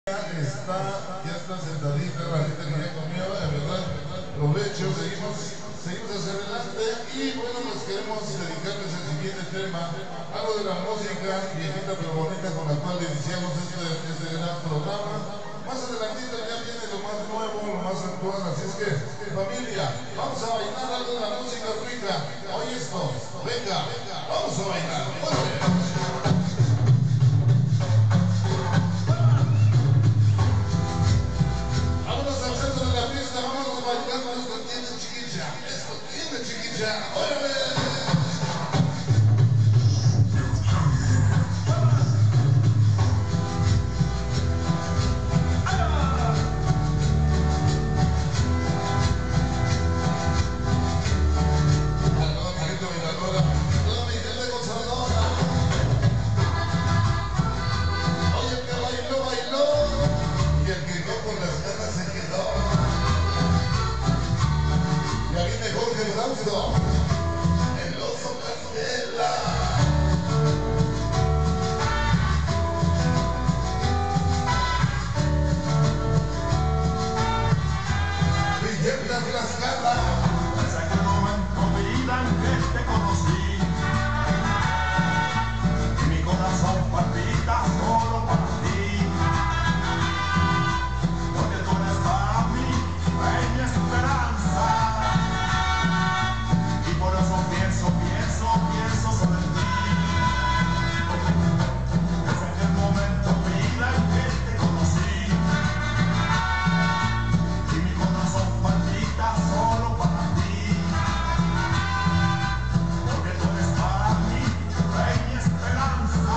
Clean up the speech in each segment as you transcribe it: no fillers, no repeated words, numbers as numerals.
Ya está sentadita la gente que ya comió, de verdad, provecho, seguimos hacia adelante y bueno, pues queremos dedicarles el siguiente tema, algo de la música viejita pero bonita con la cual iniciamos este gran programa. Más adelantito ya viene lo más nuevo, lo más actual, así es que familia, vamos a bailar algo de la música rica. Oye esto, venga, vamos a bailar. Esto tiene chiquilla, órale. El oso Candela. Villeta Tlaxcala. Desde aquel momento de vida en que te conocí, y mi corazón palpita solo para ti, porque tú eres para mí, mi esperanza. Y por eso pienso sobre ti. Desde aquel momento de vida en que te conocí, y mi corazón palpita solo para ti, porque tú eres para mí, mi esperanza.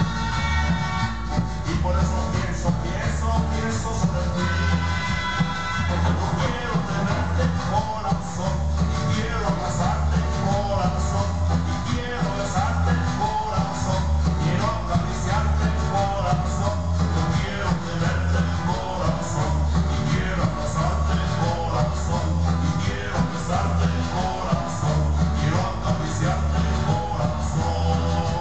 Y por eso pienso sobre ti. Porque no quiero tenerte corazón, y quiero abrazarte corazón, y quiero besarte corazón, quiero acariciarte corazón. Yo quiero tenerte corazón, y quiero abrazarte corazón, y quiero besarte corazón, quiero acariciarte corazón.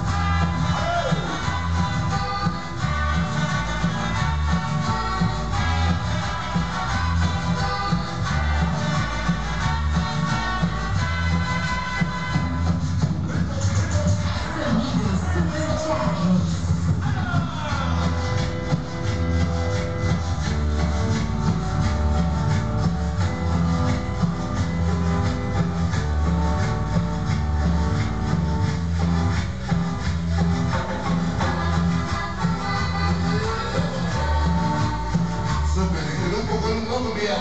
Super grupo Colombia.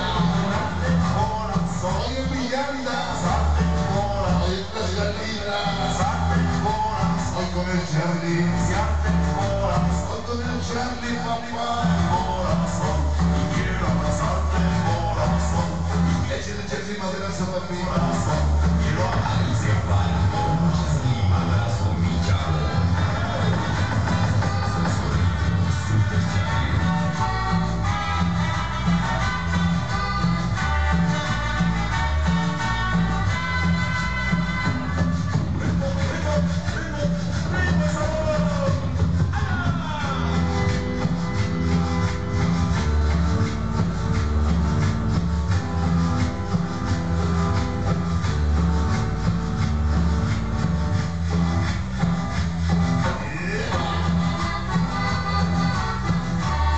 Oye Villanda. Oye Tlaxcalita. Hoy con el Charlie. Hoy con el Charlie, papá. Y quiero abrazarte corazón, Échale Charlie madrazo, papi. quiero acariciar muchas limadas con mi chavo.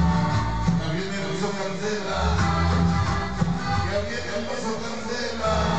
Ya viene el oso Candela. Ya viene el oso Candela.